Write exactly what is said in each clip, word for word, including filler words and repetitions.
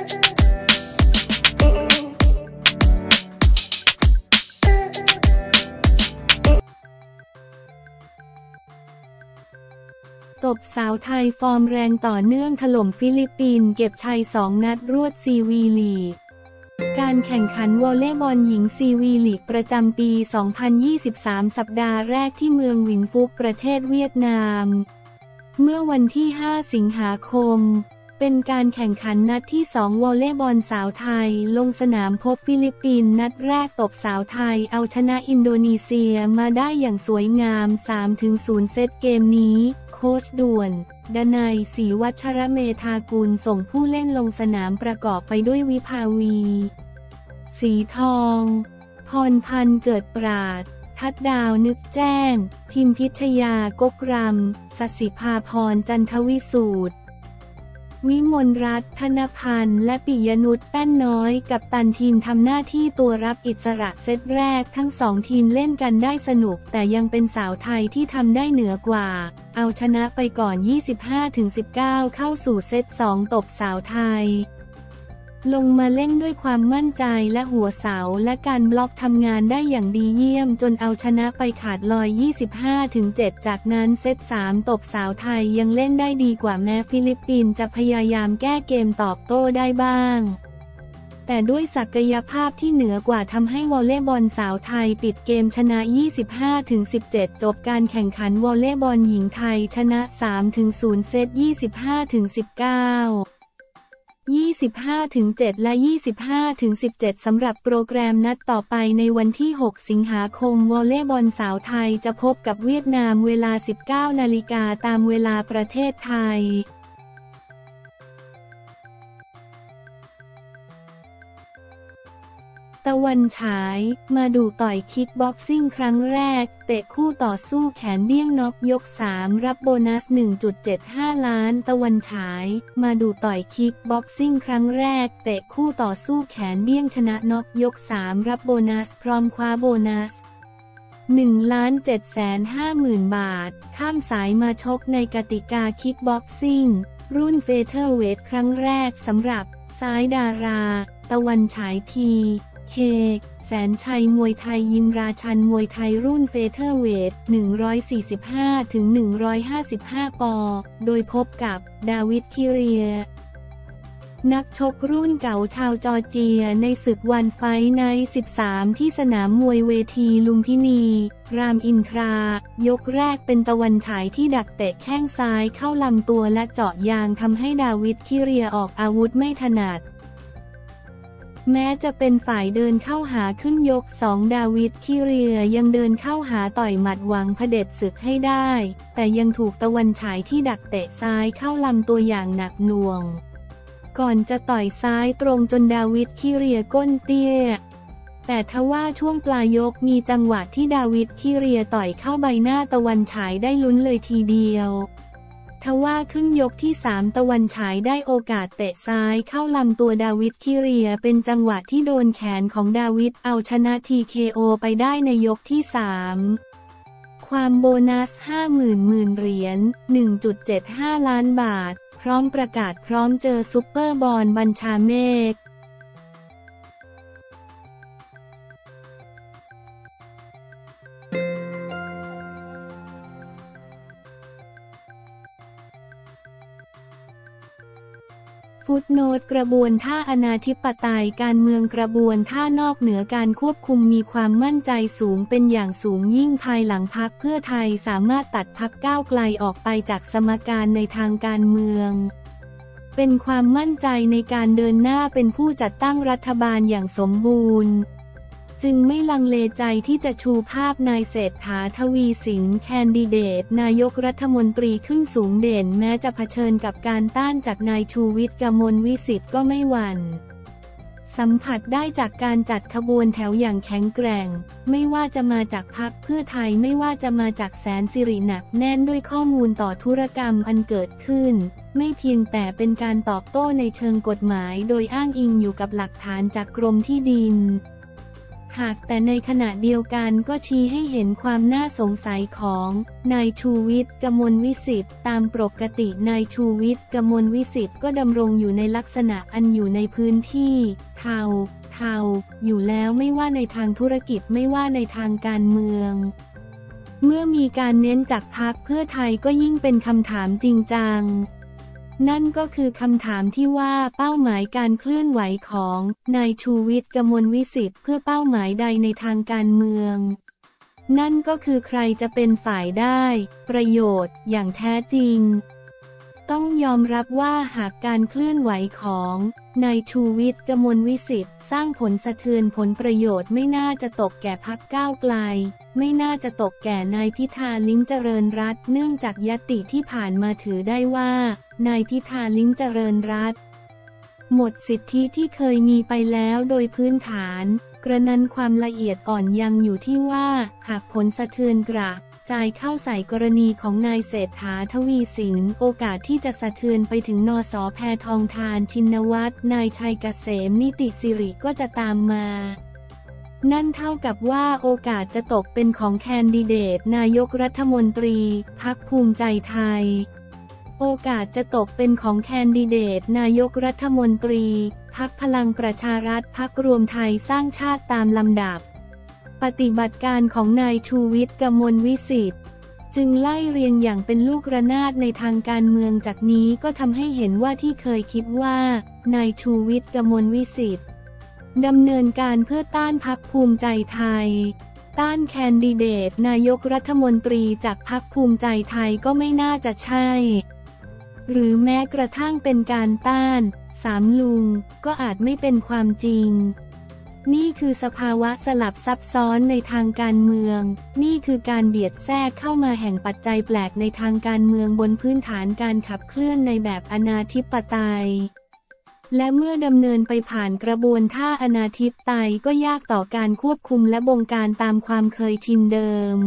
ตบสาวไทยฟอร์มแรงต่อเนื่องถล่มฟิลิปปินส์เก็บชัยสองนัดรวดซีวีลีกการแข่งขันวอลเลย์บอลหญิงซีวีลีกประจำปี สองพันยี่สิบสาม สัปดาห์แรกที่เมืองวินฟุกประเทศเวียดนามเมื่อวันที่ ห้า สิงหาคมเป็นการแข่งขันนัดที่สองวอลเลย์บอลสาวไทยลงสนามพบฟิลิปปินส์นัดแรกตบสาวไทยเอาชนะอินโดนีเซียมาได้อย่างสวยงาม สามถึงศูนย์ เซตเกมนี้โค้ชด่วนดนัย ศรีวัชรเมธากุลส่งผู้เล่นลงสนามประกอบไปด้วยวิภาวีสีทองพรพันธ์เกิดปราดทัดดาวนึกแจ้งพิมพิชยากกรำสศิภาพรจันทวิสูตรวิมลรัตน์ธนพันธ์และปิยนุชแป้นน้อยกับตันทีมทำหน้าที่ตัวรับอิสระเซตแรกทั้งสองทีมเล่นกันได้สนุกแต่ยังเป็นสาวไทยที่ทำได้เหนือกว่าเอาชนะไปก่อน ยี่สิบห้าถึงสิบเก้า เข้าสู่เซตสองตบสาวไทยลงมาเล่นด้วยความมั่นใจและหัวเสาและการบล็อกทำงานได้อย่างดีเยี่ยมจนเอาชนะไปขาดลอย ยี่สิบห้าถึงเจ็ด จากนั้นเซตสามตบสาวไทยยังเล่นได้ดีกว่าแม้ฟิลิปปินส์จะพยายามแก้เกมตอบโต้ได้บ้างแต่ด้วยศักยภาพที่เหนือกว่าทำให้วอลเลย์บอลสาวไทยปิดเกมชนะ ยี่สิบห้าถึงสิบเจ็ด จบการแข่งขันวอลเลย์บอลหญิงไทยชนะ สามถึงศูนย์ เซต ยี่สิบห้าถึงสิบเก้ายี่สิบห้าถึงเจ็ด และ ยี่สิบห้าถึงสิบเจ็ด สำหรับโปรแกรมนัดต่อไปในวันที่ หก สิงหาคมวอลเลย์บอลสาวไทยจะพบกับเวียดนามเวลา สิบเก้า นาฬิกาตามเวลาประเทศไทยตะวันฉายมาดูต่อยคิกบ็อกซิ่งครั้งแรกเตะคู่ต่อสู้แขนเดี้ยงน็อกยกสามรับโบนัส หนึ่งจุดเจ็ดห้า ล้านตะวันฉายมาดูต่อยคิกบ็อกซิ่งครั้งแรกเตะคู่ต่อสู้แขนเดี้ยงชนะน็อกยกสามรับโบนัสพร้อมคว้าโบนัส หนึ่งล้านเจ็ดแสนห้าหมื่น บาทข้ามสายมาชกในกติกาคิกบ็อกซิ่งรุ่นเฟเธอร์เวทครั้งแรกสำหรับซ้ายดาราตะวันฉายทีเคแสนชัยมวยไทยยิมราชันมวยไทยรุ่นเฟเธอร์เวท หนึ่งร้อยสี่สิบห้าถึงหนึ่งร้อยห้าสิบห้า ปอนด์โดยพบกับดาวิดคิเรียนักชกรุ่นเก่าชาวจอร์เจียในศึกวันไฟท์ไนท์ สิบสาม ที่สนามมวยเวทีลุมพินี รามอินทรายกแรกเป็นตะวันฉายที่ดักเตะแข้งซ้ายเข้าลำตัวและเจาะยางทำให้ดาวิดคิเรียออกอาวุธไม่ถนัดแม้จะเป็นฝ่ายเดินเข้าหาขึ้นยกสองดาวิดคิเรียยังเดินเข้าหาต่อยหมัดหวังเผด็จศึกให้ได้แต่ยังถูกตะวันฉายที่ดักเตะซ้ายเข้าลำตัวอย่างหนักหน่วงก่อนจะต่อยซ้ายตรงจนดาวิดคิเรียก้นเตี้ยแต่ทว่าช่วงปลายยกมีจังหวะที่ดาวิดคิเรียต่อยเข้าใบหน้าตะวันฉายได้ลุ้นเลยทีเดียวทว่าขึ้นยกที่สามตะวันฉายได้โอกาสเตะซ้ายเข้าลำตัวดาวิดคิเรียเป็นจังหวะที่โดนแขนของดาวิดเอาชนะ ที เค โอ ไปได้ในยกที่สามความโบนัส ห้าหมื่น หมื่นเหรียญ หนึ่งจุดเจ็ดห้า ล้านบาทพร้อมประกาศพร้อมเจอซุปเปอร์บอลบัญชาเมฆฟุตโนตกระบวนท่าอนาธิปไตยการเมืองกระบวนท่านอกเหนือการควบคุมมีความมั่นใจสูงเป็นอย่างสูงยิ่งภายหลังพรรคเพื่อไทยสามารถตัดพรรคก้าวไกลออกไปจากสมการในทางการเมืองเป็นความมั่นใจในการเดินหน้าเป็นผู้จัดตั้งรัฐบาลอย่างสมบูรณ์จึงไม่ลังเลใจที่จะชูภาพนายเศรษฐาทวีสินแคนดิเดตนายกรัฐมนตรีขึ้นสูงเด่นแม้จะเผชิญกับการต้านจากนายชูวิทย์กมลวิสิทธิ์ก็ไม่หวั่นสัมผัสได้จากการจัดขบวนแถวอย่างแข็งแกร่งไม่ว่าจะมาจากพรรคเพื่อไทยไม่ว่าจะมาจากแสนสิริหนักแน่นด้วยข้อมูลต่อธุรกรรมอันเกิดขึ้นไม่เพียงแต่เป็นการตอบโต้ในเชิงกฎหมายโดยอ้างอิงอยู่กับหลักฐานจากกรมที่ดินหากแต่ในขณะเดียวกันก็ชี้ให้เห็นความน่าสงสัยของนายชูวิทย์ กมลวิสิทธิ์ตามปกตินายชูวิทย์ กมลวิสิทธิ์ก็ดำรงอยู่ในลักษณะอันอยู่ในพื้นที่เทาเทาอยู่แล้วไม่ว่าในทางธุรกิจไม่ว่าในทางการเมืองเมื่อมีการเน้นจากพรรคเพื่อไทยก็ยิ่งเป็นคำถามจริงจังนั่นก็คือคำถามที่ว่าเป้าหมายการเคลื่อนไหวของนายชูวิทย์ กมลวิสิทธิ์เพื่อเป้าหมายใดในทางการเมืองนั่นก็คือใครจะเป็นฝ่ายได้ประโยชน์อย่างแท้จริงต้องยอมรับว่าหากการเคลื่อนไหวของนายชูวิทย์ กมลวิสิทธิ์สร้างผลสะเทือนผลประโยชน์ไม่น่าจะตกแก่พรรคก้าวไกลไม่น่าจะตกแก่นายพิธาลิ้มเจริญรัตน์เนื่องจากญัตติที่ผ่านมาถือได้ว่านายพิธาลิ้มเจริญรัตน์หมดสิทธิที่เคยมีไปแล้วโดยพื้นฐานกระนั้นความละเอียดอ่อนยังอยู่ที่ว่าหากผลสะเทือนกระจายเข้าใส่กรณีของนายเศรษฐาทวีสินโอกาสที่จะสะเทือนไปถึงนส.แพทองธารชินวัตรนายชัยเกษมนิติสิริก็จะตามมานั่นเท่ากับว่าโอกาสจะตกเป็นของแคนดิเดตนายกรัฐมนตรีพรรคภูมิใจไทยโอกาสจะตกเป็นของแคนดิเดตนายกรัฐมนตรีพรรคพลังประชารัฐพรรครวมไทยสร้างชาติตามลำดับปฏิบัติการของนายชูวิทย์ กมลวิสิทธิ์จึงไล่เรียงอย่างเป็นลูกระนาดในทางการเมืองจากนี้ก็ทำให้เห็นว่าที่เคยคิดว่านายชูวิทย์ กมลวิสิทธิ์ดำเนินการเพื่อต้านพรรคภูมิใจไทยต้านแคนดิเดตนายกรัฐมนตรีจากพรรคภูมิใจไทยก็ไม่น่าจะใช่หรือแม้กระทั่งเป็นการต้านสามลุงก็อาจไม่เป็นความจริงนี่คือสภาวะสลับซับซ้อนในทางการเมืองนี่คือการเบียดแทรกเข้ามาแห่งปัจจัยแปลกในทางการเมืองบนพื้นฐานการขับเคลื่อนในแบบอนาธิปไตยและเมื่อดำเนินไปผ่านกระบวนท่าอนาธิปไตยก็ยากต่อการควบคุมและบงการตามความเคยชินเดิม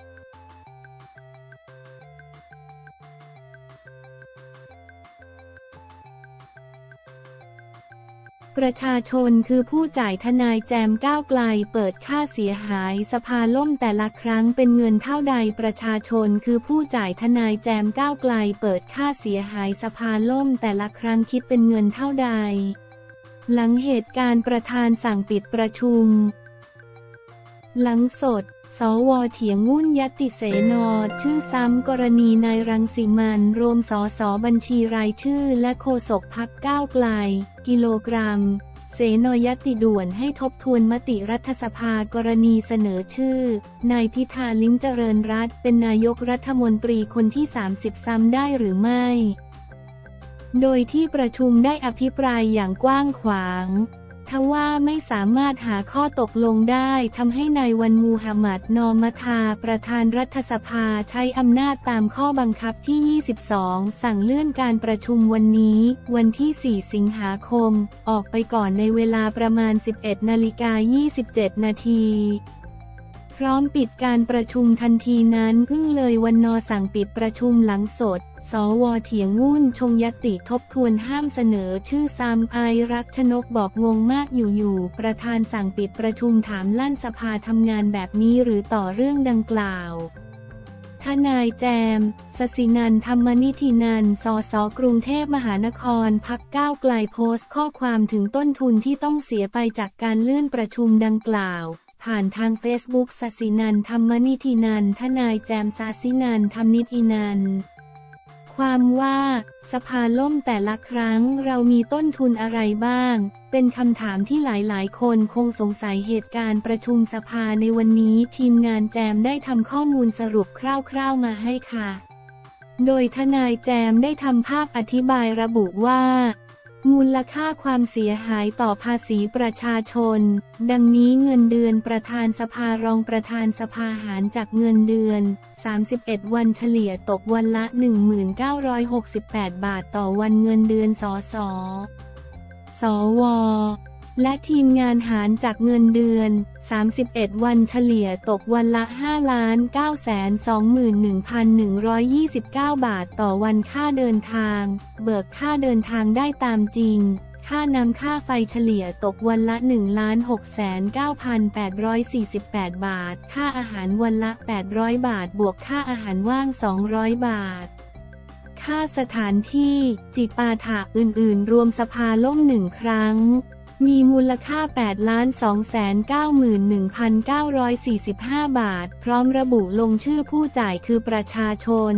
ประชาชนคือผู้จ่ายทนายแจมก้าวไกลเปิดค่าเสียหายสภาล่มแต่ละครั้งเป็นเงินเท่าใดประชาชนคือผู้จ่ายทนายแจมก้าวไกลเปิดค่าเสียหายสภาล่มแต่ละครั้งคิดเป็นเงินเท่าใดหลังเหตุการณ์ประธานสั่งปิดประชุมหลังสดสว.เถียงงุ่นญัตติเสน.ชื่อซ้ำกรณีนายรังสิมันต์โรมสสบัญชีรายชื่อและโฆษกพรรคก้าวไกลกิโลกรัมเสน.ญัตติด่วนให้ทบทวนมติรัฐสภากรณีเสนอชื่อนายพิธาลิ้มเจริญรัตน์เป็นนายกรัฐมนตรีคนที่สามสิบซ้ำได้หรือไม่โดยที่ประชุมได้อภิปรายอย่างกว้างขวางทว่าไม่สามารถหาข้อตกลงได้ทำให้นายวันมูฮัมหมัดนอมทาประธานรัฐสภาใช้อำนาจตามข้อบังคับที่ยี่สิบสองสั่งเลื่อนการประชุมวันนี้วันที่สี่สิงหาคมออกไปก่อนในเวลาประมาณ สิบเอ็ดนาฬิกายี่สิบเจ็ดนาทีพร้อมปิดการประชุมทันทีนั้นเพิ่งเลยวันนอสั่งปิดประชุมหลังสดสว.เถียงงุ่นชงญัตติทบทวนห้ามเสนอชื่อซ้ำไอรักชนกบอกงงมากอยู่ๆประธานสั่งปิดประชุมถามลั่นสภาทำงานแบบนี้หรือต่อเรื่องดังกล่าวทนายแจมสศินันท์ธรรมนิธินันท์สส.กรุงเทพมหานครพรรคก้าวไกลโพสต์ข้อความถึงต้นทุนที่ต้องเสียไปจากการเลื่อนประชุมดังกล่าวผ่านทางเฟซบุ๊กสศินันท์ธรรมนิธินันท์ทนายแจมสศินันท์ธรรมนิธินันท์ความว่าสภาล่มแต่ละครั้งเรามีต้นทุนอะไรบ้างเป็นคำถามที่หลายๆคนคงสงสัยเหตุการณ์ประชุมสภาในวันนี้ทีมงานแจมได้ทำข้อมูลสรุปคร่าวๆมาให้ค่ะโดยทนายแจมได้ทำภาพอธิบายระบุว่ามูลค่าความเสียหายต่อภาษีประชาชนดังนี้เงินเดือนประธานสภารองประธานสภาหารจากเงินเดือนสามสิบเอ็ดวันเฉลี่ยตกวันละ หนึ่งพันเก้าร้อยหกสิบแปด บาทต่อวันเงินเดือนสส.สว.และทีมงานหารจากเงินเดือนสามสิบเอ็ดวันเฉลี่ยตกวันละ ห้าล้านเก้าแสนสองหมื่นหนึ่งพันหนึ่งร้อยยี่สิบเก้า บาทต่อวันค่าเดินทางเบิกค่าเดินทางได้ตามจริงค่าน้ำค่าไฟเฉลี่ยตกวันละ หนึ่งล้านหกแสนเก้าพันแปดร้อยสี่สิบแปด บาทค่าอาหารวันละแปดร้อยบาทบวกค่าอาหารว่างสองร้อยบาทค่าสถานที่จิปาถะอื่นๆรวมสภาล่มหนึ่งครั้งมีมูลค่า แปดล้านสองแสนเก้าหมื่นหนึ่งพันเก้าร้อยสี่สิบห้า บาทพร้อมระบุลงชื่อผู้จ่ายคือประชาชน